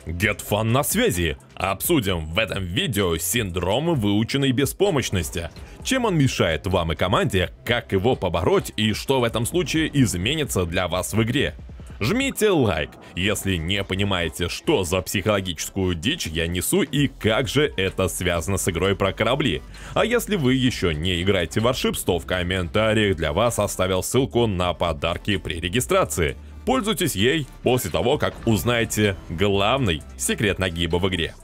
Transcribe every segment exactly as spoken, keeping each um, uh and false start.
GetFun на связи! Обсудим в этом видео синдром выученной беспомощности. Чем он мешает вам и команде, как его побороть и что в этом случае изменится для вас в игре. Жмите лайк, если не понимаете, что за психологическую дичь я несу и как же это связано с игрой про корабли. А если вы еще не играете в Warships, то в комментариях для вас оставил ссылку на подарки при регистрации. Пользуйтесь ей после того, как узнаете главный секрет нагиба в игре.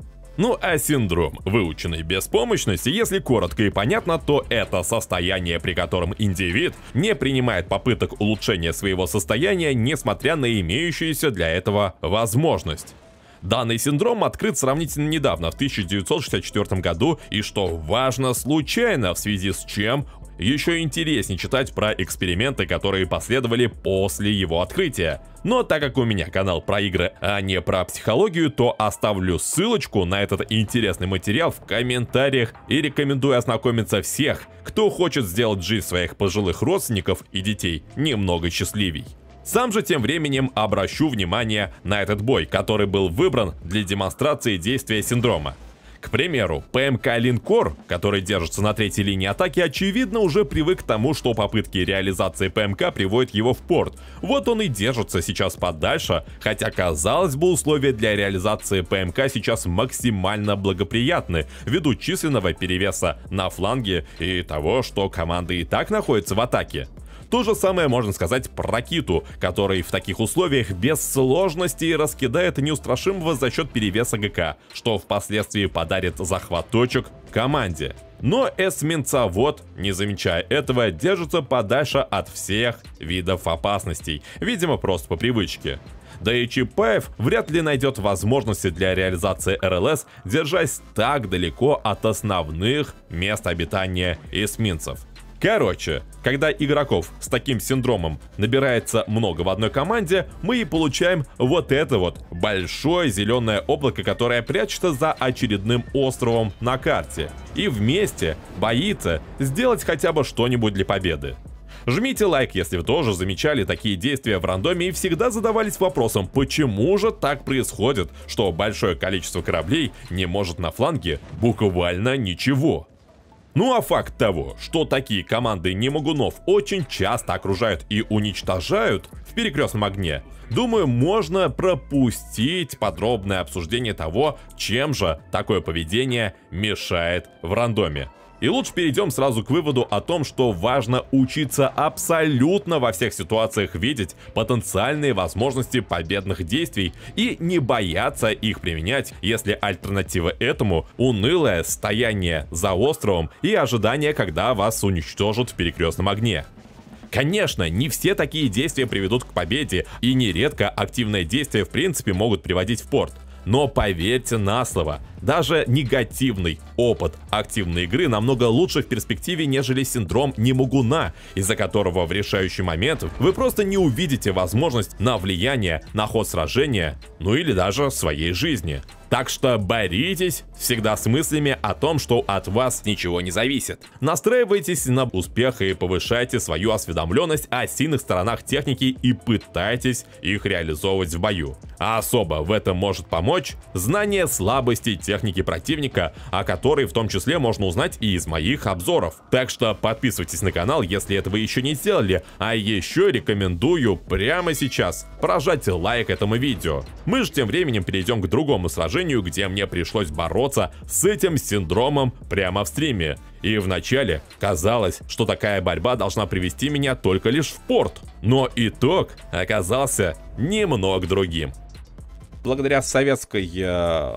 Ну а синдром выученной беспомощности, если коротко и понятно, то это состояние, при котором индивид не принимает попыток улучшения своего состояния, несмотря на имеющуюся для этого возможность. Данный синдром открыт сравнительно недавно, в тысяча девятьсот шестьдесят четвёртом году, и что важно, случайно, в связи с чем еще интереснее читать про эксперименты, которые последовали после его открытия. Но так как у меня канал про игры, а не про психологию, то оставлю ссылочку на этот интересный материал в комментариях и рекомендую ознакомиться всех, кто хочет сделать жизнь своих пожилых родственников и детей немного счастливей. Сам же тем временем обращу внимание на этот бой, который был выбран для демонстрации действия синдрома. К примеру, ПМК «Линкор», который держится на третьей линии атаки, очевидно уже привык к тому, что попытки реализации ПМК приводят его в порт. Вот он и держится сейчас подальше, хотя, казалось бы, условия для реализации ПМК сейчас максимально благоприятны, ввиду численного перевеса на фланге и того, что команда и так находится в атаке. То же самое можно сказать про Ракиту, который в таких условиях без сложностей раскидает неустрашимого за счет перевеса ГК, что впоследствии подарит захват точек команде. Но эсминцовод, не замечая этого, держится подальше от всех видов опасностей, видимо просто по привычке. Да и Чапаев вряд ли найдет возможности для реализации РЛС, держась так далеко от основных мест обитания эсминцев. Короче, когда игроков с таким синдромом набирается много в одной команде, мы и получаем вот это вот большое зеленое облако, которое прячется за очередным островом на карте, и вместе боится сделать хотя бы что-нибудь для победы. Жмите лайк, если вы тоже замечали такие действия в рандоме и всегда задавались вопросом, почему же так происходит, что большое количество кораблей не может на фланге буквально ничего. Ну а факт того, что такие команды немогунов очень часто окружают и уничтожают в перекрестном огне, думаю, можно пропустить подробное обсуждение того, чем же такое поведение мешает в рандоме. И лучше перейдем сразу к выводу о том, что важно учиться абсолютно во всех ситуациях видеть потенциальные возможности победных действий и не бояться их применять, если альтернатива этому — унылое стояние за островом и ожидание, когда вас уничтожат в перекрестном огне. Конечно, не все такие действия приведут к победе, и нередко активные действия в принципе могут приводить в порт. Но поверьте на слово, даже негативный опыт активной игры намного лучше в перспективе, нежели синдром немогуна, из-за которого в решающий момент вы просто не увидите возможность на влияние на ход сражения, ну или даже своей жизни. Так что боритесь всегда с мыслями о том, что от вас ничего не зависит. Настраивайтесь на успех и повышайте свою осведомленность о сильных сторонах техники и пытайтесь их реализовывать в бою. А особо в этом может помочь знание слабостей техники противника, о которой в том числе можно узнать и из моих обзоров. Так что подписывайтесь на канал, если этого еще не сделали, а еще рекомендую прямо сейчас прожать лайк этому видео. Мы же тем временем перейдем к другому сражению, где мне пришлось бороться с этим синдромом прямо в стриме. И вначале казалось, что такая борьба должна привести меня только лишь в порт. Но итог оказался немного другим. Благодаря советской э,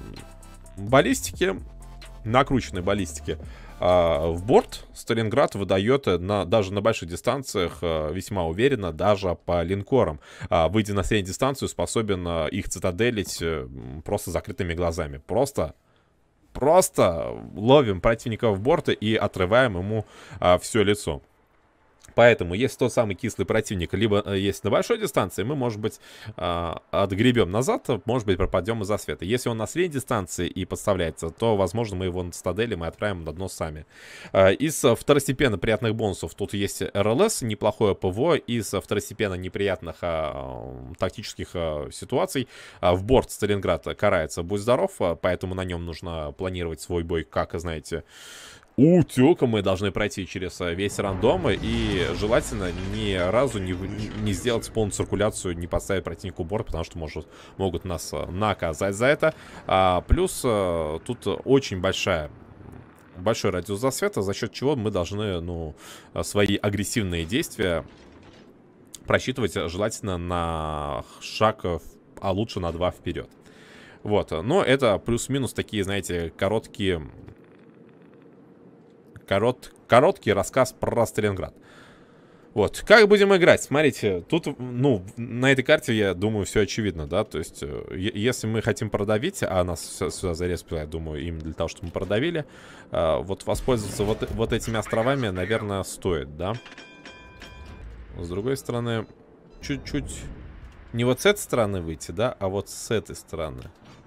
баллистике, накрученной баллистике, э, в борт Сталинград выдает на, даже на больших дистанциях э, весьма уверенно, даже по линкорам. Э, выйдя на среднюю дистанцию, способен э, их цитаделить э, просто закрытыми глазами. Просто, просто ловим противника в борт и отрываем ему э, все лицо. Поэтому, если тот самый кислый противник, либо э, есть на большой дистанции, мы, может быть, э, отгребем назад, может быть, пропадем из-за света. Если он на средней дистанции и подставляется, то, возможно, мы его на стадели мы отправим на дно сами. Э, из второстепенно приятных бонусов тут есть эр эл эс, неплохое ПВО. Из второстепенно неприятных э, тактических э, ситуаций э, в борт Сталинград карается «Будь здоров», поэтому на нем нужно планировать свой бой, как, знаете... Утёка мы должны пройти через весь рандом и желательно ни разу не, не сделать полную циркуляцию, не поставить противнику борт, потому что может, могут нас наказать за это. А, плюс тут очень большая, большой радиус засвета, за счет чего мы должны ну, свои агрессивные действия просчитывать желательно на шаг, а лучше на два вперед. Вот, но это плюс-минус такие, знаете, короткие... Корот, короткий рассказ про Сталинград. Вот, как будем играть? Смотрите, тут, ну, на этой карте, я думаю, все очевидно, да, то есть, если мы хотим продавить, а нас сюда зарезали, я думаю, именно для того, чтобы мы продавили, вот воспользоваться вот, вот этими островами, наверное, стоит, да. С другой стороны, чуть-чуть не вот с этой стороны выйти, да, а вот с этой стороны.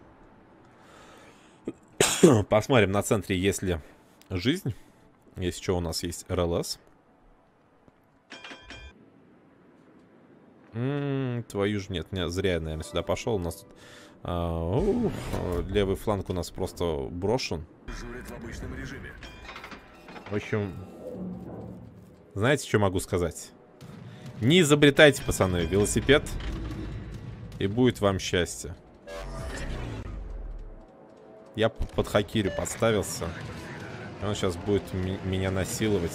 Посмотрим на центре, есть ли жизнь. Если что, у нас есть эр эл эс. М-м, твою ж нет, не, зря я, наверное, сюда пошел. У нас тут а, у, левый фланг у нас просто брошен. В общем, знаете, что могу сказать? Не изобретайте, пацаны, велосипед, и будет вам счастье. Я под хакирю подставился. Он сейчас будет меня насиловать.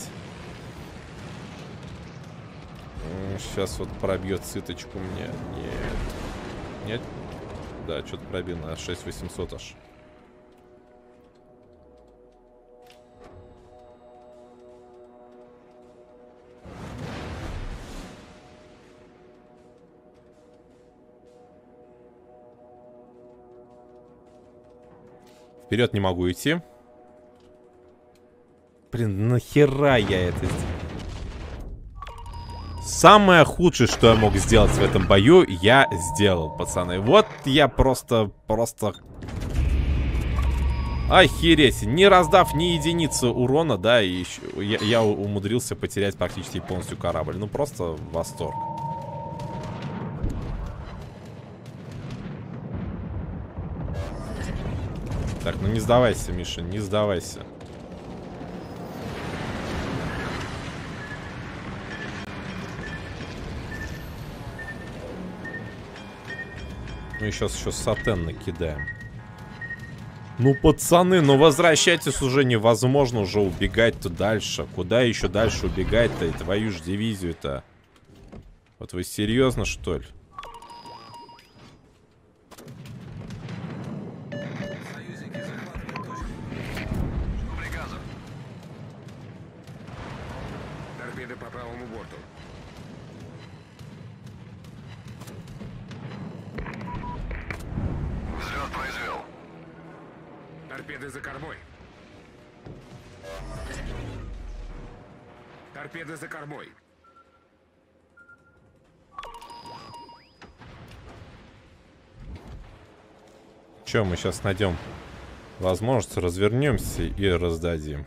Сейчас вот пробьет сыточку мне. Нет. Нет? Да, что-то пробил на шесть тысяч восемьсот аж. Вперед не могу идти. Блин, нахера я это сделал? Самое худшее, что я мог сделать в этом бою, я сделал, пацаны. Вот я просто, просто... Охереть. Не раздав ни единицы урона, да, и еще, я, я умудрился потерять практически полностью корабль. Ну, просто восторг. Так, ну не сдавайся, Миша, не сдавайся. Мы сейчас еще сатен накидаем. Ну, пацаны, ну возвращайтесь уже, невозможно уже убегать-то дальше. Куда еще дальше убегать-то? И твою ж дивизию-то. Вот вы серьезно, что ли? Торпеды по правому борту. Взлет произвел. Торпеды за кормой. Торпеды за кормой. Че, мы сейчас найдем возможность, развернемся и раздадим.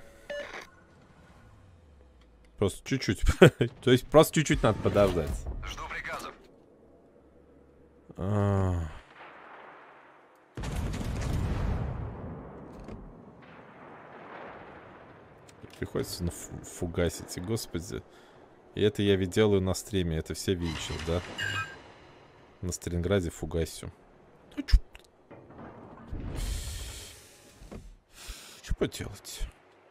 Просто чуть-чуть. То есть просто чуть-чуть надо подождать. Жду приказов. А... Приходится ну, фугасить, и господи. И это я ведь делаю на стриме, это все видят сейчас, да? На Сталинграде фугасю. Ну, чё... Что поделать?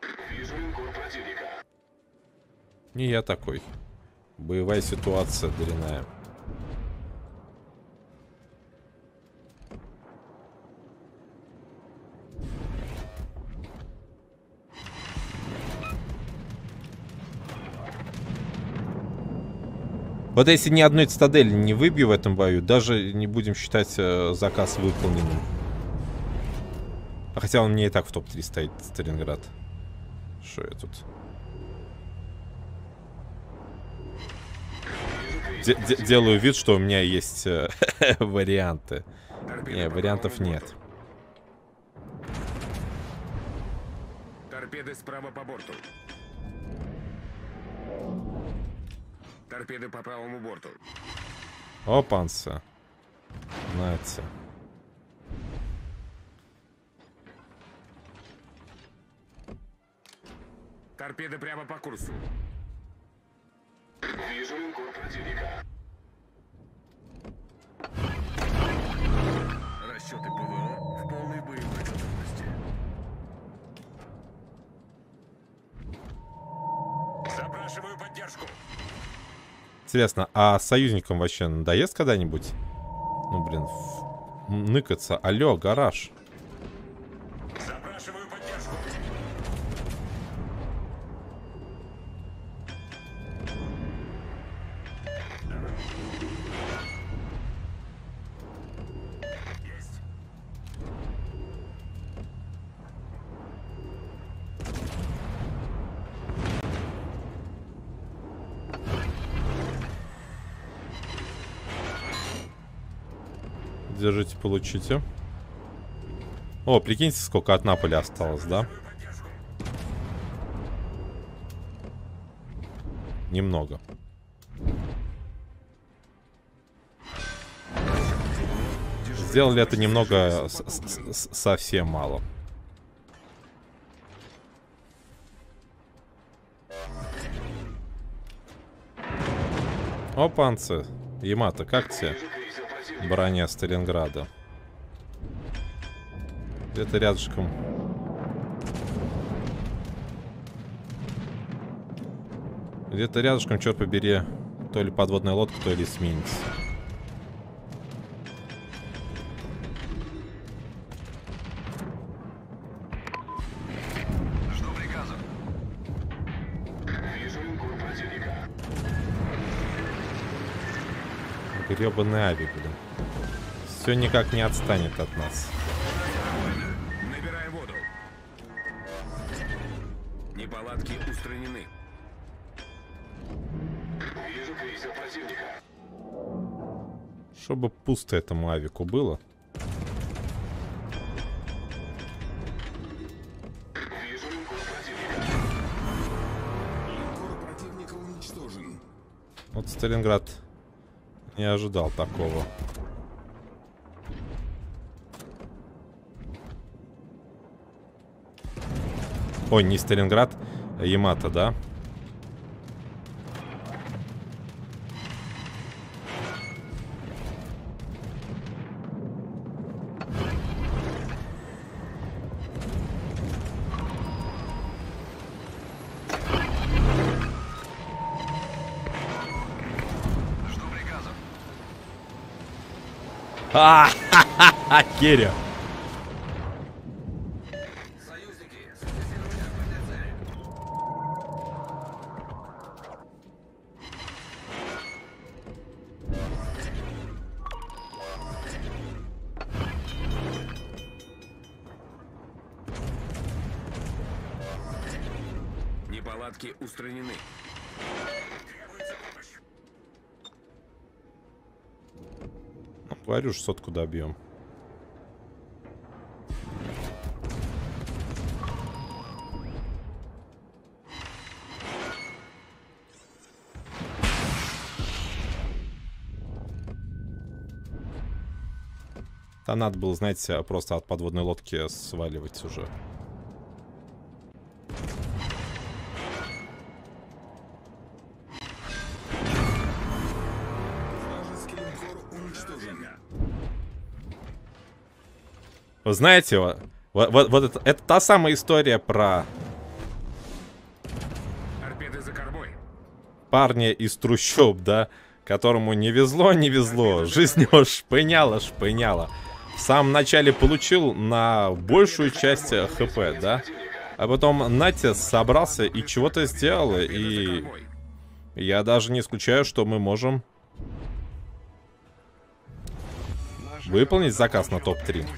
Не я такой. Боевая ситуация дрянная. Вот если ни одной цитадели не выбью в этом бою, даже не будем считать э, заказ выполненным. Хотя он мне и так в топ три стоит, Сталинград. Что я тут? де де делаю вид, что у меня есть э, варианты. Торпеды Не, по вариантов правому нет. борту. Торпеды справа по борту. Торпеды по правому борту. Опанцы. Знаете. Торпеды прямо по курсу. Вижу линкор противника. Расчеты ПВО в полной боевой готовности. Запрашиваю поддержку. Интересно, а союзникам вообще надоест когда-нибудь? Ну, блин, ф- ныкаться. Алло, гараж. Запрашиваю поддержку. Есть. Держите, получите. О, прикиньте, сколько от Наполи осталось, да? Немного. Сделали это немного, с- с- с- совсем мало. Опанцы. Ямато, как тебе броня Сталинграда? Где-то рядышком. Где-то рядышком, черт побери, то ли подводная лодка, то ли эсминец. Жду приказа. Вижу линкор противника. Гребаный авик, блин. Все никак не отстанет от нас. Набираю воду. Неполадки устранены. Вижу крейсер противника. Чтобы пусто этому авику было. Вижу линкор противника. Линкор противника уничтожен. Вот Сталинград не ожидал такого. Ой, не Сталинград, а Ямато, да? Жду приказа. А, Керри. Союзники, сфокусировали огонь на цели. Неполадки устранены. Ну, говорю, сотку добьем. Да надо было, знаете, просто от подводной лодки сваливать уже. Вражеский линкор уничтожен. Вы знаете, вот, вот, вот это, это та самая история про Торпеды за кормой. парня из трущоб, да, которому не везло, не везло, жизнь его шпыняла, шпыняла. В самом начале получил на большую часть хп, да, а потом Натя собрался и чего-то сделал, Торпеды за и кормой. я даже не исключаю, что мы можем выполнить заказ на топ три.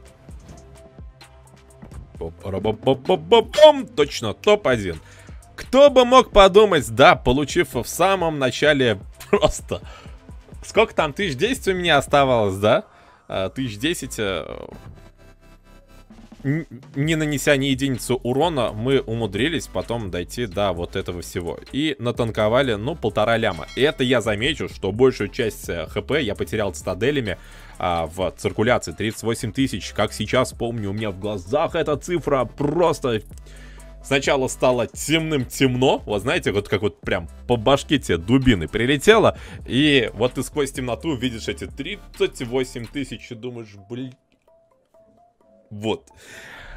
Точно, топ один. Кто бы мог подумать, да, получив в самом начале просто... Сколько там, тысяч десять у меня оставалось, да? Тысяч десять... Не нанеся ни единицу урона, мы умудрились потом дойти до вот этого всего. И натанковали, ну, полтора ляма. И это я замечу, что большую часть хп я потерял цитаделями а, в циркуляции. тридцать восемь тысяч, как сейчас помню, у меня в глазах эта цифра просто... Сначала стало темным-темно, вот знаете, вот как вот прям по башке тебе дубины прилетело. И вот ты сквозь темноту видишь эти тридцать восемь тысяч и думаешь, блин... Вот.